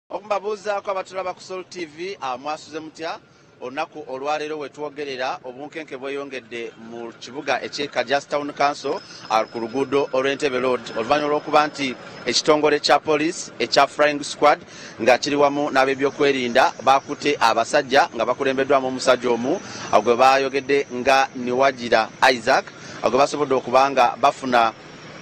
Okumbabuuzaako abatulaba ku Soul TV mwasuze mutya olunaku olwaleero wetwogerera obunkenke bweyongedde mu kibuga eky'e Kajas Town Council ku luguudo olw'Entebbe Road oluvannyuma lw'okuba nti ekitongole kya poliisi ekya Flying Squad nga kiri wamu n'ab'ebyokwerinda bakutte abasajja nga bakulembeddwamu omusajja omu gwe baayogedde nga Niwagira Isaac gwe basobodde okuba nga bafuna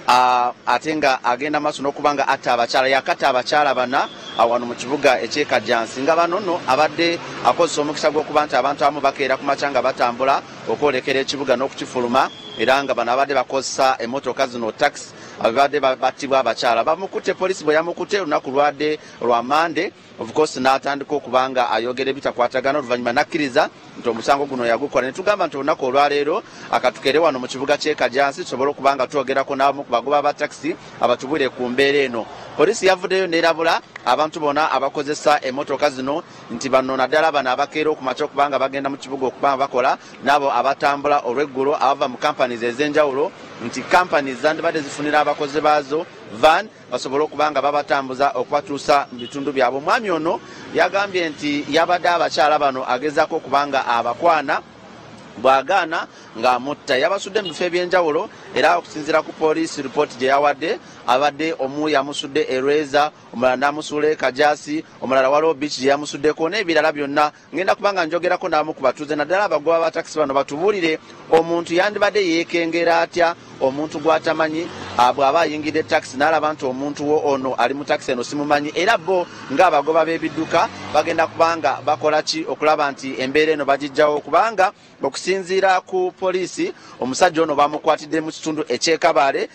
ate nga agenda maaso n'okuba nga atta abakyala yakatta abakyala bana wano mu kibuga eky'e Kajansi nga bano nno abadde akozesa omukisa gw'okuba nti abantu abamu bakeera ku makya nga batambula okwolekera ekibuga n'okukifuluma era nga bano abadde bakozesa emmotoka zino taxi abadde battibwa abakyala bamukutte poliisi bwe yamukutte olunaku lwadde lwa Mande of course n'atandika okuba nga ayogera ebitakwatagana oluvannyuma nakkiriza nti omusango guno yagukola ne tugamba nti olunaku olwaleero akatukere wano mu kibuga ky'e Kajansi tusobole okuba nga twogerako n'abamu ku bagoba ba taxi abatubwire ku mbeera eno. Poliisi yavuddeyo n'erabula abantu bonna abakozesa emmotoka zino nti bano naddala bano abakeera okumakya okuba nga bagenda mu kibuga okuba nga bakola n'abo abatambula olw'eggulo abava mu companies ez'enjawulo nti companies zandibadde zifunira abakozi baazo van basobole okuba nga babatambuza okubatuusa mu bitundu byabwe. Omwami ono yagambye nti yabadde abakyala bano agezaako okuba nga abakwana bwagaana ng'amutta yabasudde mu bifo ebyenjawulo era okusinziira ku poliisi ripooti gye yawadde abadde omu yamusudde erweza omulala n'amusuula e Kajasi omulala waliwo beach gye yamusuddeko n'ebirala byonna ngenda kuba nga njogerako n'abamu ku batuuze naddala abagoba ba takisi bano batubuulire omuntu yandibadde yeekengera atya omuntu gw'atamanyi bw'aba ayingidde takisi n'alaba nti omuntu wo ono ali mu takisi eno simumanyi era bo ng'abagoba b'ebidduka bagenda kubanga bakola ki okulaba nti embeera eno bagijjawo kubanga okusinziira ku poliisi omusajja ono bamukwatidde mu kitundu eky'Ekabaale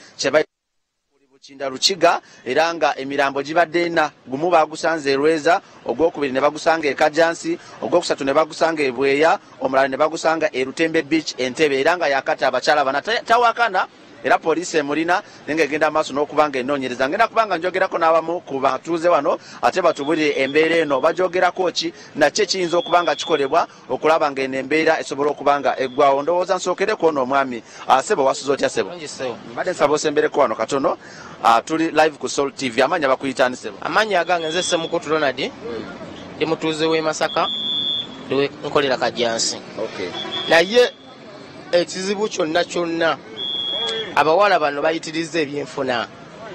Bukinda Lukiga era nga emirambo gibadde ena gumu bagusanze erweza ogwokubiri ne bagusanga e Kajansi ogwokusatu ne bagusanga e Bweya omulala ne bagusanga e Lutembe Beach Entebbe era nga yakata abakyala bana tawakana era poliisi emulina nenga egenda maaso n'okuba nga enoonyereza ngenda kubanga njogerako n'abamu ku batuuze wano ate batubulire embeera eno bajogerako ki nakyo kiyinza okuba nga kikolebwa okulaba nga eno embeera esobola okuba nga eggwawo. Ndowooza nsookereko ono omwami Sebo wasuze otya Sebo? Mbadde nsaba osembereko wano katono tuli live ku Soul TV amanya bakuyitaani Sebo? Amanya agange nze Ssemukutu Ronald ndi mutuuze w'e Masaka nkolera Kajansi. Naye ekizibu kyonna abawala bano bayitiriza ebyenfuna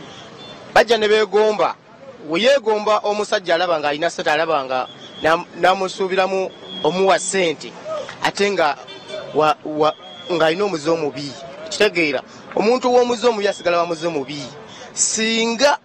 bajja ne beegomba weyeegomba omusajja alaba nga alina sente alaba nga namusuubiramu omuwa ssente ate nga ng'alina omuze omubi kitegeera omuntu w'omuze omubi asigala bamuze mubi singa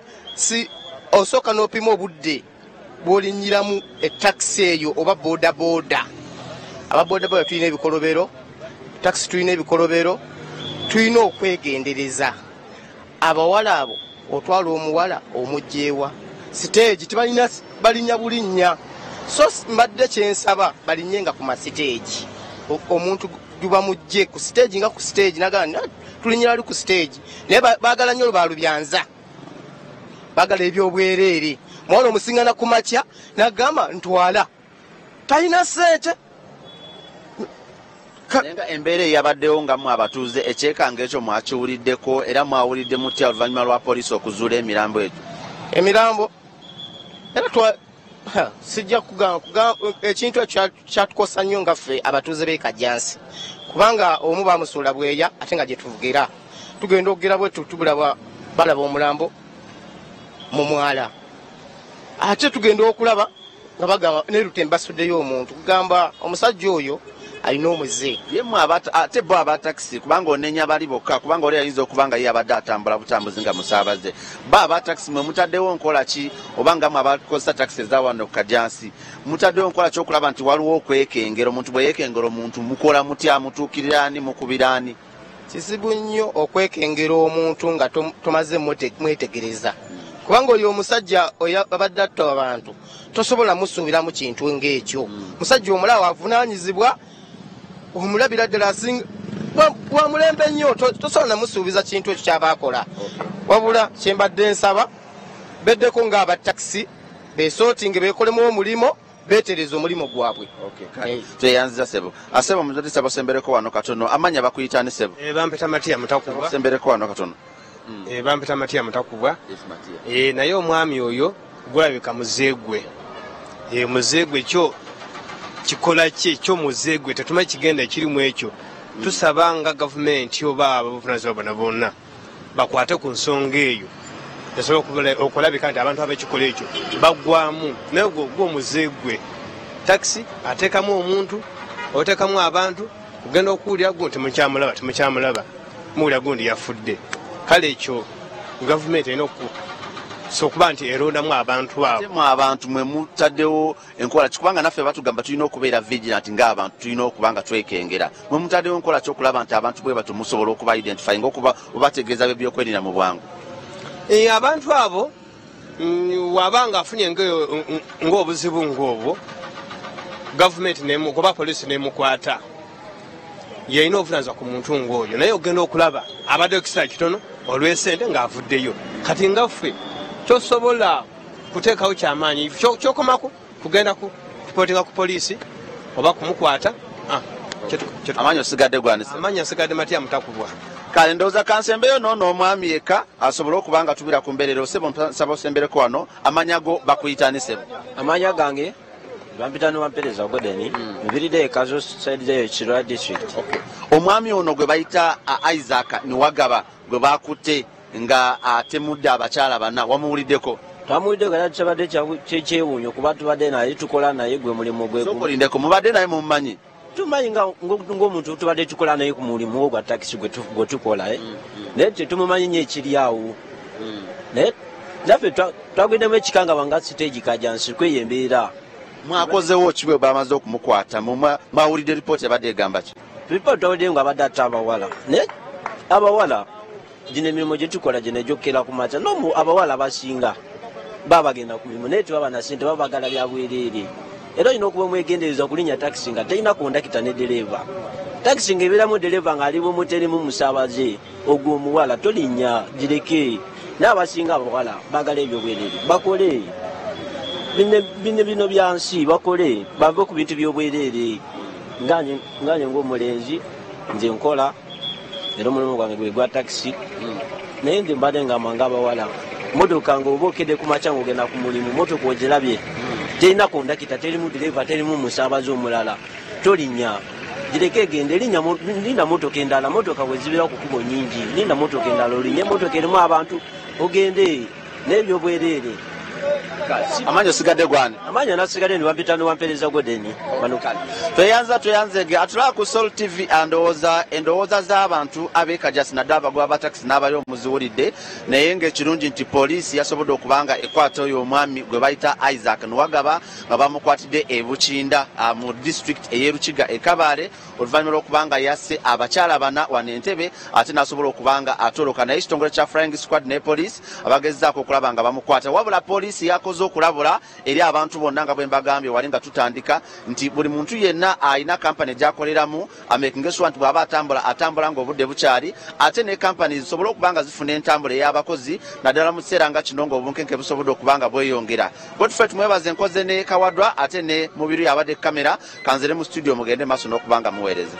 osooka n'opima obudde bw'olinnyiramu etakisi eyo oba boodabooda ababoodaboda tulina ebikolobero takisi tulina ebikolobero tulina okwegendereza abawala abo otwala omuwala omugyewa siteegi tebalina balinnya bulinnya so mbadde kyensaba balinnyenga ku masiteegi omuntu juba mujje ku siteegi nga ku siteegi nagala tulinnyira ali ku siteegi naye baagala nnyo lubalubyanza baagala ebyobwereere muwala omusingana ku makya nagamba ntwala talina ssente nenga embeera eyabaddewo nga mu abatuuze ekyekanga ekyo mwakiwuliddeko era mwawulidde mutya oluvannyuma lwa poliisi okuzuula emirambo egyo? Emirambo era sijja kugamba ekintu ekyo kyatukosa nnyo nga ffe abatuuze b'e Kajansi kubanga omu bamusuula Bweya ate nga gye tuvugera tugenda okugera bwe tubulaba balaba omulambo mu mwala ate tugenda okulaba nga bagamba ne Lutembe basuddeyo omuntu kugamba omusajja oyo alina omuze yemu ate bo abatakisi kubanga onenya bali bokka kubanga oli ayinza okubanga ye abadde atambula butambuzi nga musaabaze bo abatakisi mwe mutaddewo nkola ki obanga mwe abakozesa takisi ezawano ku Kajansi mutaddewo nkola ki okulaba nti waliwo okwekengera omuntu bwe yeekengera omuntu mukola mutya mutuukiriraani mukubiraani? Kizibu nnyo okwekengera omuntu nga tomaze mwetegereza kubanga oli omusajja abadde atta abantu tosobola musuubiramu kintu ng'ekyo musajja omulala avunaanyizibwa omulabira ddala wa mulembe nnyo tosobola namusuubiza kintu ekyo kyaba akola wabula kyembadde nsaba beddeko ng'abatakisi besootinge beekolemu omulimo beetereza omulimu gwabwe. Tweyanziza Sebo. Asebo muzoti Sebo sembereko wano katono amanya bakuyitaani Sebo? Bampeta Matia Mutakubwa. Sembereko wano katono. Bampeta Matia Mutakubwa. Naye omwami oyo gulabika muzeegwe muzeegwe kyo kikola ki kyo muzeegwe tetumanyi kigenda ekirimu ekyo tusaba nga gavumenti oba abavunaanyizibwa bonna bonna bakwate ku nsonga eyo esobola okulabika nti abantu abekikola ekyo baggwamu naye gwo muzeegwe takisi ateekamu omuntu oteekamu abantu ogenda okuwulira gu temukyamulaba muwulira gundi yafudde kale ekyo gavumenti erina okuba nti erondamu abantu abo abantu mwe mutaddewo enkola kikubanga naffe batugamba tulina okubeera vigilant ng'abantu tulina okuba nga twekengera mwe mutaddewo enkola kyokulaba nti abantu bwe batyo musobola okuba identify ngaokuba obategeeza bebyokwerinda mu bwangu abantu abo wabanga afunye ng'obuzibu ng'obwo gavumenti oba polisi nemukwata yalina obuvunaanyizibwa ku muntu ng'oyo naye ogenda okulaba abaddeyo ekiseera kitono olw'esente ng'avuddeyo kati ngaffe kyosobola kuteekawo kyamaanyi kyokomako kugenda kupotinga ku polisi oba kumukwata amaanyi osigadde gwanisa amaanyi asigadde matya mutakubwa kale ndowooza kansembeyo noono omwami yekka asobole okuba nga tubira ku mbeerero sebo nsaba osembereko wano amanyago bakuyitanisebo amanya gange bampitano wampereza Godeni mbiridde ekazo side ya Chirwa district omwami ono gwe bayita Isaac Niwagaba gwe bakutte nga atemudde abakyala bana wamuwuliddeko tamuwulidde gara kyabadde kyewuunyo kuba tubadde naye tukola naye gwe mulimu gwe sokolindeko mubadde naye mumumanyi tumanyi ng'omuntu tubadde tukola naye ku mulimu gwa takisi gwe tukola naye tetumumanyi nyo ekiri awo naye naffe twagwiddemu ekikanga banga siteegi kajansi kweyembeera mwakozewo ki bwe bamaze okumukwata mwawulidde ripooti ebadde egamba ki ripooti twawulidde nga abadde atta abawala naye abawala gino emirimu gye tukola gino egyokera ku makya abawala abasinga babagenda ku mirimu naye tebaba na sente babagala bya bwereere era olina okuba omwegendereza okulinnya takisi nga terina kondakita ne dereeva takisi ng'ebeeramu dereeva ng'alimu muterimu musaabaze ogwo omuwala tolinnya gireke n'abasinga abawala bagala ebyobwereere bakole bino byansi bakole bave ku bintu by'obwereere nganye ng'omulenzi nze nkola era omulimu gwange gwe gwa takisi naye nze mbadde ngamba abawala motoka ng'oba okedde ku makya ng'ogenda ku mulimu motoka ogirabye terina kondakita terimu direeva terimu musaabaze omulala tolinnya gireke egende linda motoka endala motoka bwe zibira ku kubo nyingi linda motoka endala olinnye motoka erimu abantu ogende n'ebyobwereere amanyi osigadde gwani amanyi anasigadde niwampitano wampereza Godeni banukale tweyanzege atulaba ku Soul TV endowooza z'abantu ab'ekajasi naddala abagoba batakisi n'abali omuziwulidde naye ng'ekirungi nti poliisi yasobodde okubanga ekwata oyo omwami gwe bayita Isaac Niwagaba nga bamukwatidde e Bukinda mu district ey'Erukiga e Kabale oluvannyuma lw'okubanga yasse abakyala bana wano Entebbe ate n'asobola okubanga atoloka naye ekitongole kya Flying Squad ne poliisi abagezaako okulaba nga bamukwata wabula poliisi yakoze okulabula eri abantu bonna nga bwe mbagambye wali nga tutandika nti buli muntu yenna alina kampani gy'akoleramu amaking sure nti bw'aba atambula ng'obudde bukyali ate ne kampani zisobole okuba nga zifuna entambula ey'abakozi naddala mu kiseera nga kino ng'obunkenke busobodde okuba nga bweyongera Godfrey tumwebaze nkoze ne Kawadwa ate ne mubiru yabadde kamera kanzere mu studio mugende maaso n'okuba nga muweereza